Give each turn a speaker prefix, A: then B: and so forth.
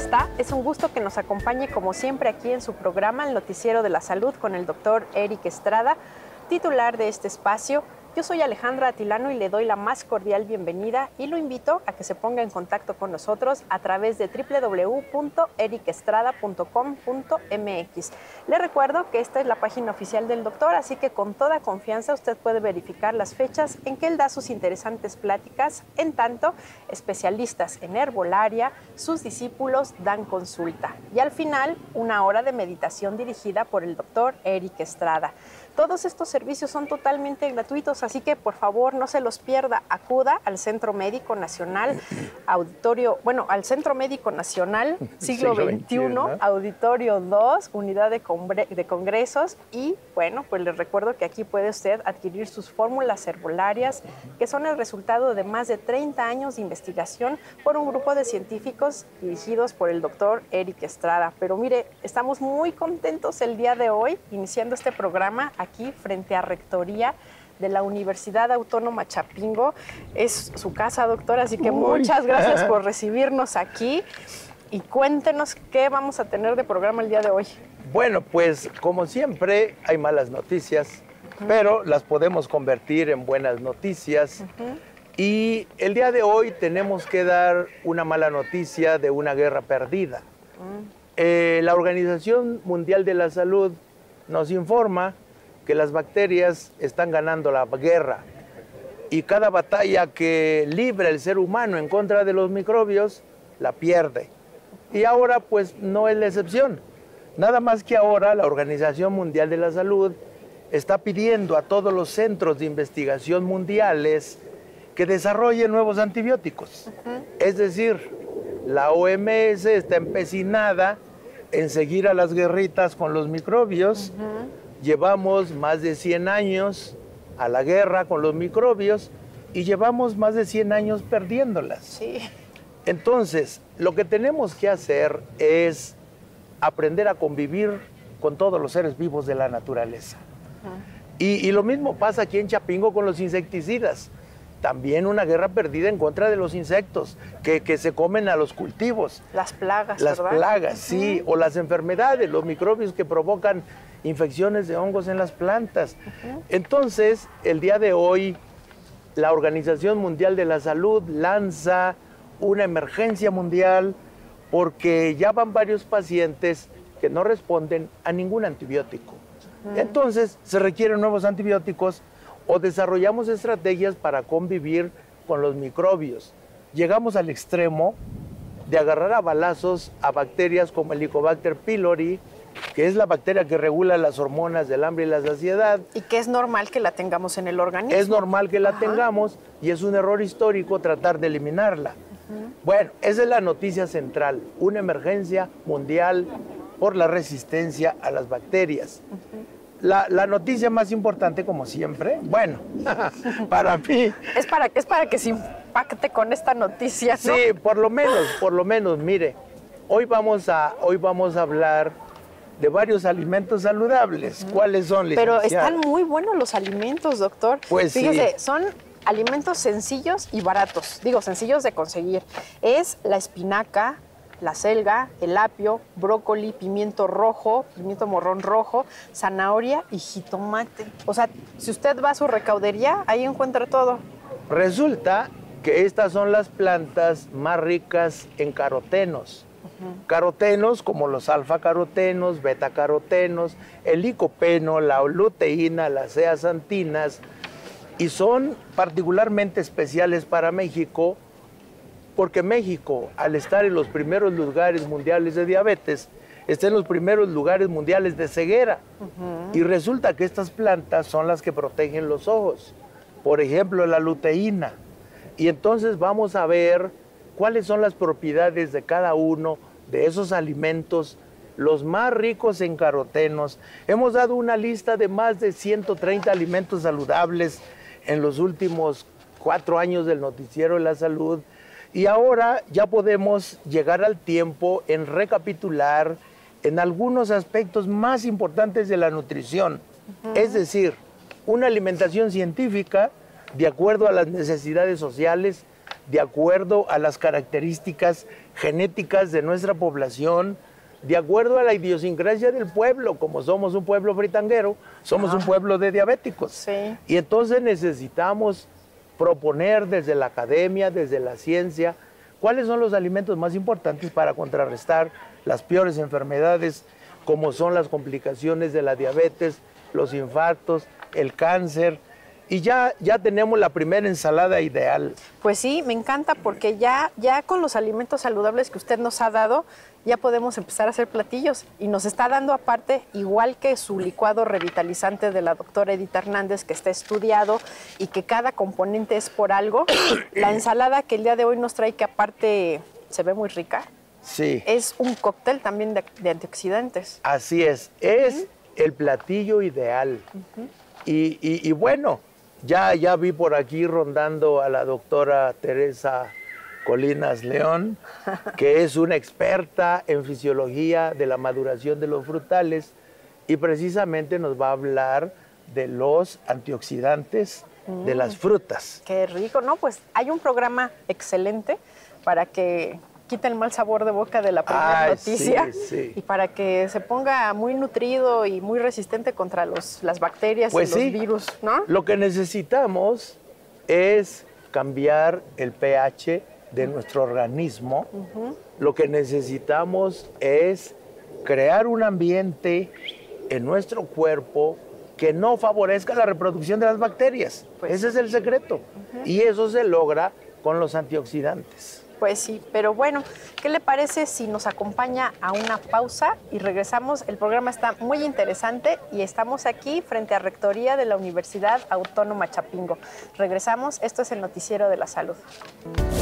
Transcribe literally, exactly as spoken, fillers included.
A: está? Es un gusto que nos acompañe como siempre aquí en su programa, el Noticiero de la Salud, con el doctor Eric Estrada, titular de este espacio. Yo soy Alejandra Atilano y le doy la más cordial bienvenida y lo invito a que se ponga en contacto con nosotros a través de doble u doble u doble u punto eric estrada punto com punto m x. Le recuerdo que esta es la página oficial del doctor, así que con toda confianza usted puede verificar las fechas en que él da sus interesantes pláticas, en tanto especialistas en herbolaria, sus discípulos dan consulta. Y al final, una hora de meditación dirigida por el doctor Eric Estrada. Todos estos servicios son totalmente gratuitos, así que por favor no se los pierda. Acuda al Centro Médico Nacional, Auditorio, bueno, al Centro Médico Nacional, siglo veintiuno, ¿no? Auditorio dos, Unidad de, de Congresos. Y bueno, pues les recuerdo que aquí puede usted adquirir sus fórmulas herbolarias, que son el resultado de más de treinta años de investigación por un grupo de científicos dirigidos por el doctor Eric Estrada. Pero mire, estamos muy contentos el día de hoy, iniciando este programa aquí frente a Rectoría de la Universidad Autónoma Chapingo. Es su casa, doctor, así que Uy. muchas gracias por recibirnos aquí y cuéntenos qué vamos a tener de programa el día de hoy.
B: Bueno, pues como siempre hay malas noticias, uh-huh. pero las podemos convertir en buenas noticias. Uh-huh. Y el día de hoy tenemos que dar una mala noticia de una guerra perdida. Uh-huh. eh, la Organización Mundial de la Salud nos informa que las bacterias están ganando la guerra y cada batalla que libra el ser humano en contra de los microbios la pierde. Y ahora pues no es la excepción. Nada más que ahora la Organización Mundial de la Salud está pidiendo a todos los centros de investigación mundiales que desarrollen nuevos antibióticos. Uh-huh. Es decir, la O M S está empecinada en seguir a las guerritas con los microbios. Uh-huh. Llevamos más de cien años a la guerra con los microbios y llevamos más de cien años perdiéndolas.
A: Sí.
B: Entonces, lo que tenemos que hacer es aprender a convivir con todos los seres vivos de la naturaleza. Uh-huh. y, y lo mismo pasa aquí en Chapingo con los insecticidas. También una guerra perdida en contra de los insectos que, que se comen a los cultivos.
A: Las plagas,
B: Las
A: ¿verdad?
B: plagas, uh-huh. sí, o las enfermedades, los microbios que provocan infecciones de hongos en las plantas. Uh-huh. Entonces, el día de hoy, la Organización Mundial de la Salud lanza una emergencia mundial porque ya van varios pacientes que no responden a ningún antibiótico. Uh-huh. Entonces, se requieren nuevos antibióticos o desarrollamos estrategias para convivir con los microbios. Llegamos al extremo de agarrar a balazos a bacterias como el Helicobacter pylori, que es la bacteria que regula las hormonas del hambre y la saciedad.
A: Y que es normal que la tengamos en el organismo.
B: Es normal que la
A: Ajá.
B: tengamos y es un error histórico tratar de eliminarla. Uh-huh. Bueno, esa es la noticia central, una emergencia mundial por la resistencia a las bacterias. Uh-huh. La, la noticia más importante, como siempre, bueno, para mí...
A: Es para, es para que se impacte con esta noticia, ¿no?
B: Sí, por lo menos, por lo menos, mire, hoy vamos a, hoy vamos a hablar de varios alimentos saludables. Uh-huh. ¿Cuáles son, licenciada?
A: Pero están muy buenos los alimentos, doctor.
B: Pues
A: Fíjese,
B: sí.
A: son alimentos sencillos y baratos, digo, sencillos de conseguir. Es la espinaca, la selga, el apio, brócoli, pimiento rojo, pimiento morrón rojo, zanahoria y jitomate. O sea, si usted va a su recaudería, ahí encuentra todo.
B: Resulta que estas son las plantas más ricas en carotenos. Uh-huh. Carotenos como los alfa-carotenos, beta-carotenos, el licopeno, la luteína, las zeaxantinas, y son particularmente especiales para México porque México, al estar en los primeros lugares mundiales de diabetes, está en los primeros lugares mundiales de ceguera. Uh-huh. Y resulta que estas plantas son las que protegen los ojos. Por ejemplo, la luteína. Y entonces vamos a ver cuáles son las propiedades de cada uno de esos alimentos, los más ricos en carotenos. Hemos dado una lista de más de ciento treinta alimentos saludables en los últimos cuatro años del Noticiero de la Salud. Y ahora ya podemos llegar al tiempo en recapitular en algunos aspectos más importantes de la nutrición. Uh-huh. Es decir, una alimentación científica de acuerdo a las necesidades sociales, de acuerdo a las características genéticas de nuestra población de acuerdo a la idiosincrasia del pueblo. Como somos un pueblo fritanguero, somos ah. un pueblo de diabéticos.
A: Sí.
B: Y entonces necesitamos proponer desde la academia, desde la ciencia, cuáles son los alimentos más importantes para contrarrestar las peores enfermedades, como son las complicaciones de la diabetes, los infartos, el cáncer. Y ya, ya tenemos la primera ensalada ideal.
A: Pues sí, me encanta porque ya, ya con los alimentos saludables que usted nos ha dado, ya podemos empezar a hacer platillos. Y nos está dando aparte, igual que su licuado revitalizante de la doctora Edith Hernández, que está estudiado y que cada componente es por algo, la ensalada que el día de hoy nos trae, que aparte se ve muy rica,
B: sí,
A: es un cóctel también de, de antioxidantes.
B: Así es, es uh-huh. el platillo ideal. Uh-huh. y, y, y bueno, Ya, ya vi por aquí rondando a la doctora Teresa Colinas León, que es una experta en fisiología de la maduración de los frutales y precisamente nos va a hablar de los antioxidantes mm, de las frutas.
A: Qué rico, ¿no? Pues hay un programa excelente para que quita el mal sabor de boca de la primera
B: Ay,
A: noticia
B: sí, sí.
A: y para que se ponga muy nutrido y muy resistente contra los, las bacterias
B: pues
A: y los
B: sí,
A: virus, ¿no?
B: Lo que necesitamos es cambiar el pH de nuestro organismo. Uh-huh. Lo que necesitamos es crear un ambiente en nuestro cuerpo que no favorezca la reproducción de las bacterias. Pues ese sí. es el secreto. Uh-huh. Y eso se logra con los antioxidantes.
A: Pues sí, pero bueno, ¿qué le parece si nos acompaña a una pausa y regresamos? El programa está muy interesante y estamos aquí frente a Rectoría de la Universidad Autónoma Chapingo. Regresamos, esto es el Noticiero de la Salud.